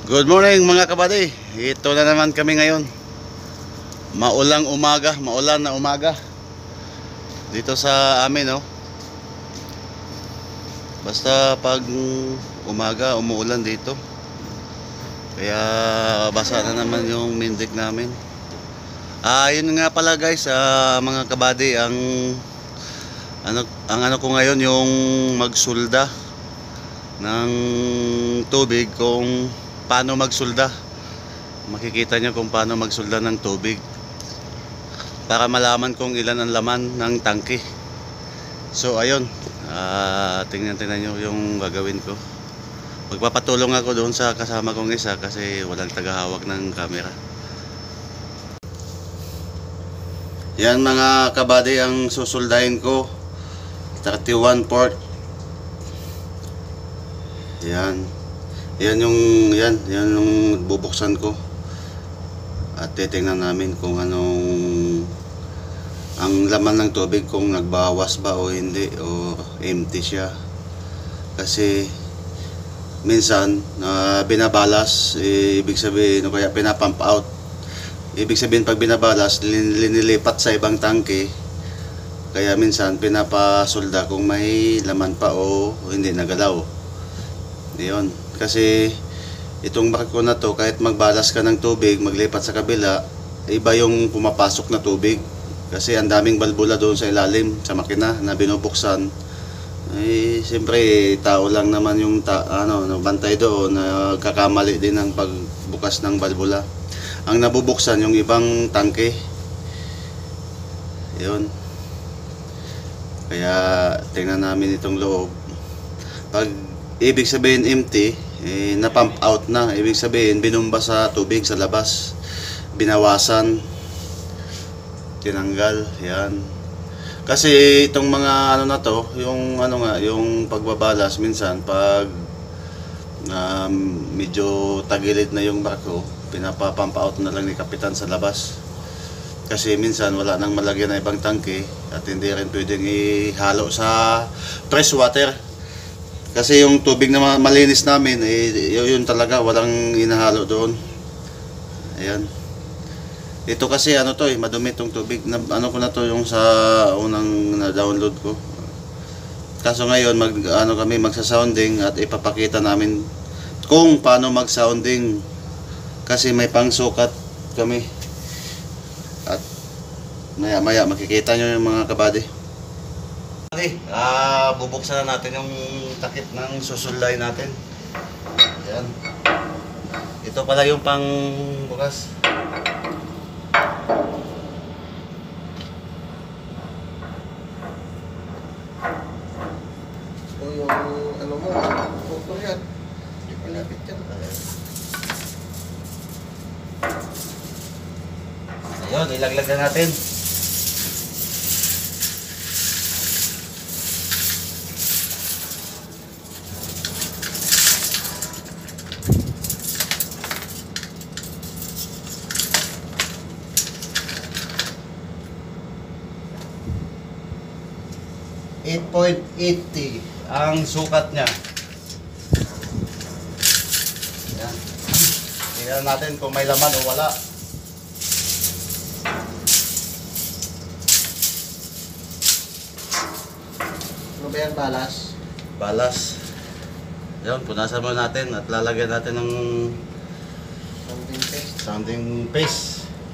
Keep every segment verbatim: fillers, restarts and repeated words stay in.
Good morning mga kabady. Ito na naman kami ngayon. Maulang umaga, maulan na umaga dito sa amin, no. Basta pag umaga umuulan dito. Kaya basa na naman yung mindik namin. Ah, yun nga pala guys, ah, mga kabady, ang ano ang ano ko ngayon yung magsulda ng tubig, kung paano magsulda. Makikita nyo kung paano magsulda ng tubig para malaman kung ilan ang laman ng tangke. So ayun, uh, tingnan tingnan nyo yung gagawin ko. Magpapatulong ako doon sa kasama kong isa kasi walang tagahawak ng camera. Yan mga kabady ang susuldahin ko, thirty-one port. Yan. Yan yung yan, yan yung bubuksan ko. At titingnan namin kung anong ang laman ng tubig, kung nagbawas ba o hindi, o empty siya. Kasi minsan na uh, binabalas, eh, ibig sabihin, o kaya pinapump out. Ibig sabihin pag binabalas, lin linilipat sa ibang tangke. Kaya minsan pinapasulda kung may laman pa o hindi nagalaw. Yun. Kasi itong barko na to, kahit magbalas ka ng tubig, maglipat sa kabila, iba yung pumapasok na tubig. Kasi ang daming balbula doon sa ilalim, sa makina na binubuksan. Eh, siyempre, tao lang naman yung ta ano, bantay doon, na kakamali din ng pagbukas ng balbula. Ang nabubuksan yung ibang tangke. Yun. Kaya tingnan namin itong loob. Pag ibig sabihin empty, eh, na-pump out na. Ibig sabihin, binumba sa tubig sa labas. Binawasan. Tinanggal. Yan. Kasi itong mga ano na to, yung ano nga, yung pagbabalas minsan, pag um, medyo tagilid na yung barko, pinapa-pump out na lang ni kapitan sa labas. Kasi minsan wala nang malagyan na ibang tangke at hindi rin pwedeng ihalo sa fresh water. Kasi yung tubig na malinis namin, eh, yun talaga, walang inahalo doon. Ayan. Ito kasi ano to eh, madumi tong tubig. Na, ano ko na to yung sa unang na-download ko. Kaso ngayon, mag, ano kami, magsa-sounding at ipapakita namin kung paano mag-sounding. Kasi may pangsukat kami. At maya maya makikita nyo yung mga kabady. Ah, bubuksan na natin yung takip ng susulday natin. Ayan. Ito pala yung pang bukas. Ito yung ano mo, motor yan. Hindi pa lapit yan. Ayun, ilaglag na natin. eight point eight zero ang sukat niya. Ayan. Tingnan natin kung may laman o wala. Ano ba yan, balas? Balas. Ayan, punasan mo natin at lalagyan natin ng Sounding paste. sounding paste.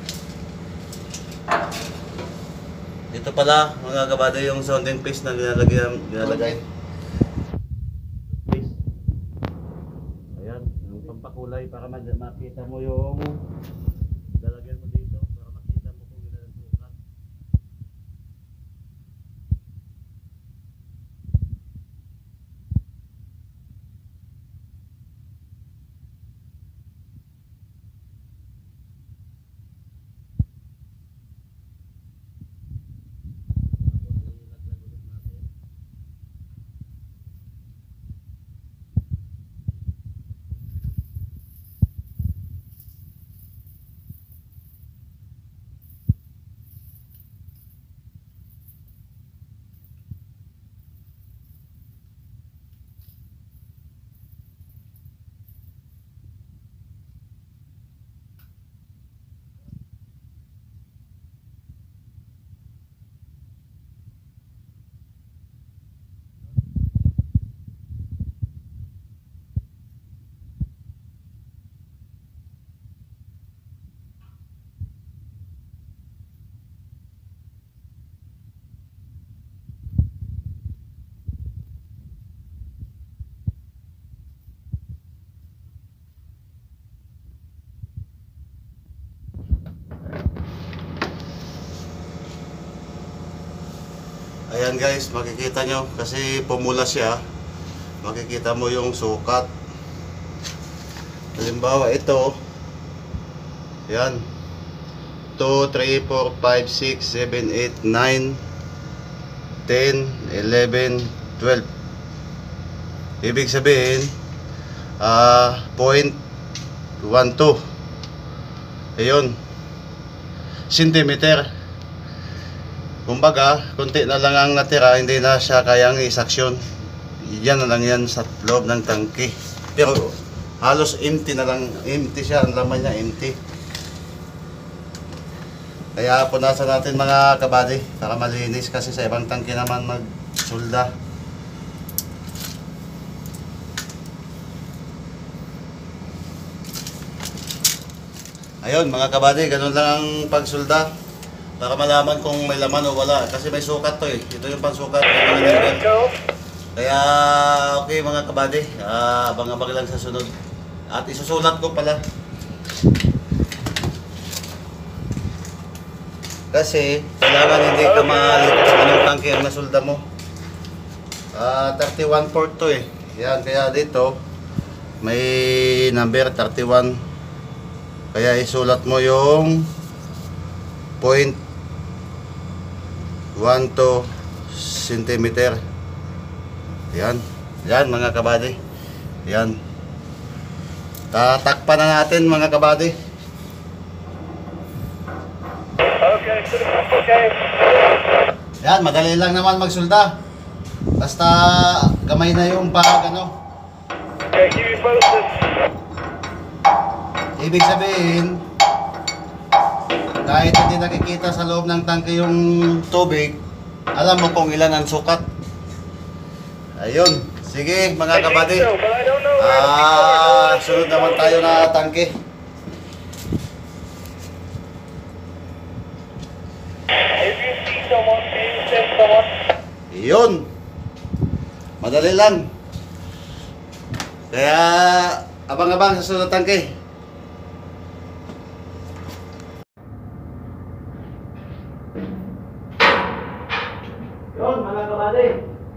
Ito pala mga kabady yung sounding paste na nilalagay, nilalagay. Paste. Ayan, yung pampakulay para makita mo yung lalagyan mo dito para makita mo kung ilan ang sukat. Ayan guys, makikita nyo kasi pumula siya. Makikita mo yung sukat. Halimbawa ito. Ayan. two, three, four, five, six, seven, eight, nine, ten, eleven, twelve. Ibig sabihin, ah, point one two. Ayun. Centimeter. Kumbaga, konti na lang ang natira, hindi na siya kayang isaksyon. Yan na lang yan sa loob ng tangke. Pero halos empty na lang, empty siya, ang laman niya empty. Kaya punasan natin mga kabady para malinis kasi sa ibang tangke naman magsulda. Ayun mga kabady, ganun lang ang pagsulda. Para malaman kung may laman o wala. Kasi may sukat to eh. Ito yung pansukat. Kaya okay mga kabady. Uh, abang-abang lang sa sunod. At isusulat ko pala. Kasi kailangan hindi ka malito kung anong tangke ang nasulda mo. Uh, thirty-one port to eh. Yan, kaya dito may number thirty-one. Kaya isulat mo yung point one two centimeter. Yan. Yan mga kabady. Yan. Tatakpan na natin mga kabady. Okay, okay. Yan, madali lang naman magsulda. Basta gamay na yung pag ano. Okay, keep you posted. Ibig sabihin, kahit hindi nakikita sa loob ng tangke yung tubig, alam mo kung ilan ang sukat. Ayun. Sige mga kabady. Ah, sunod naman tayo na tangke. If you see someone, can you send someone? Yun. Madali lang. Kaya abang-abang sa sunod na tangke. Yun mga kabady.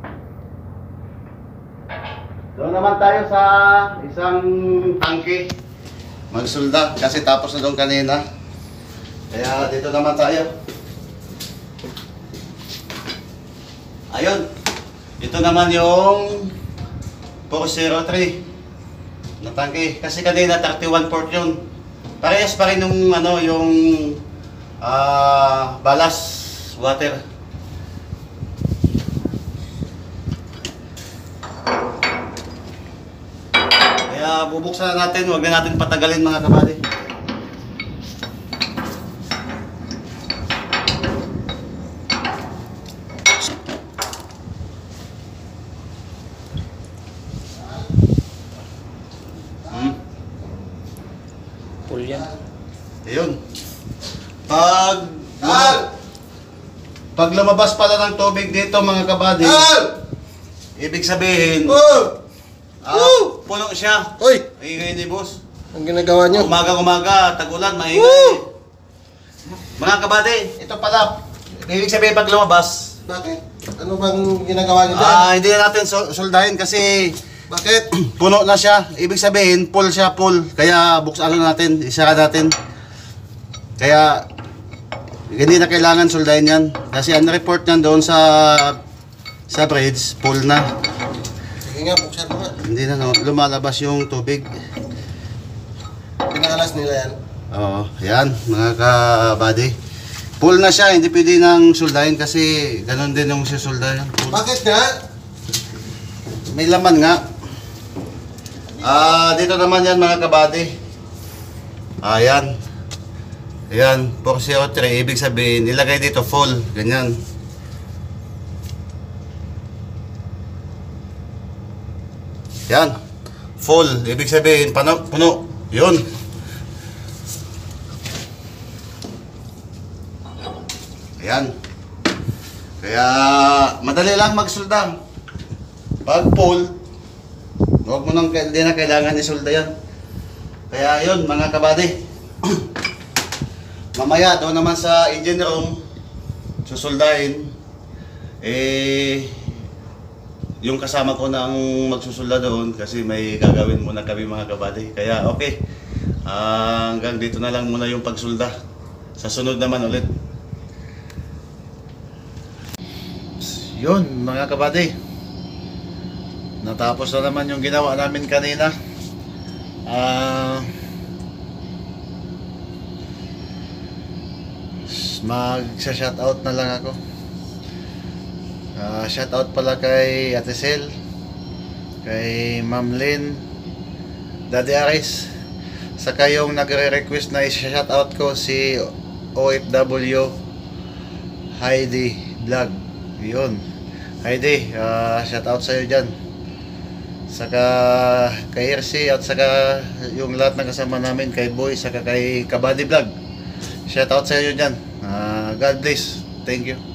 Doon naman tayo sa isang tangke magsulda kasi tapos na doon kanina. Kaya dito naman tayo. Ayun. Ito naman yung four oh three na tangke kasi kanina thirty-one port yun. Parehas pa rin yung ano yung ah, ballast water. Kaya bubuksan na natin, huwag na natin patagalin mga kabady. Hmm. Full yan. Ayun. Pag lumabas, pag lumabas pala ng tubig dito mga kabady, ibig sabihin, ah, puno siya. Uy! Maingay ni boss. Ang ginagawa nyo? Umaga-umaga, tag-ulan, maingay. Mga kabady, ito pala. Ibig sabihin pag lumabas, Bakit? Ano bang ginagawa nyo dyan? ah, hindi na natin sul- suldahin kasi Bakit? puno na siya. Ibig sabihin, full siya, full. Kaya buksan na natin, isara natin. Kaya, hindi na kailangan suldahin yan. Kasi ang report niyan doon sa sa bridge, full na. Sige nga, buksan mo nga. Hindi na no, lumalabas yung tubig. Pinaalas nila yan. Oo, yan mga ka-buddy. Full na siya, hindi pwede nang suldahin kasi ganun din yung sisuldahin. Bakit nga? May laman nga. Ah, dito naman yan mga ka-buddy. Ayan. Ayan, four oh three, ibig sabihin, nilagay dito full, ganyan. Yan. Full. Ibig sabihin, pano, puno. Yun. Ayan. Kaya, madali lang magsulda. Pag full, huwag mo nang, hindi na kailangan isulda yan. Kaya yun, mga kabady. Mamaya, doon naman sa engine room, susuldahin. Eh, yung kasama ko na ang magsusulda doon kasi may gagawin muna kami mga kabady. Kaya okay, Ah, hanggang dito na lang muna yung pagsulda. Sa sunod naman ulit. Yun mga kabady, natapos na naman yung ginawa namin kanina. Ah, mag-shoutout na lang ako. Ah, shoutout pala kay Ate Sel, kay Ma'am Lynn, Daddy Aris, saka yung nagre-request na i-shoutout ko si O F W Heidi Vlog. Yun, Heidi, uh, shoutout sa'yo dyan. Saka kay R C at saka yung lahat ng kasama namin, kay Boy, saka kay Kabady Vlog. Shoutout sa inyo dyan. Uh, God bless. Thank you.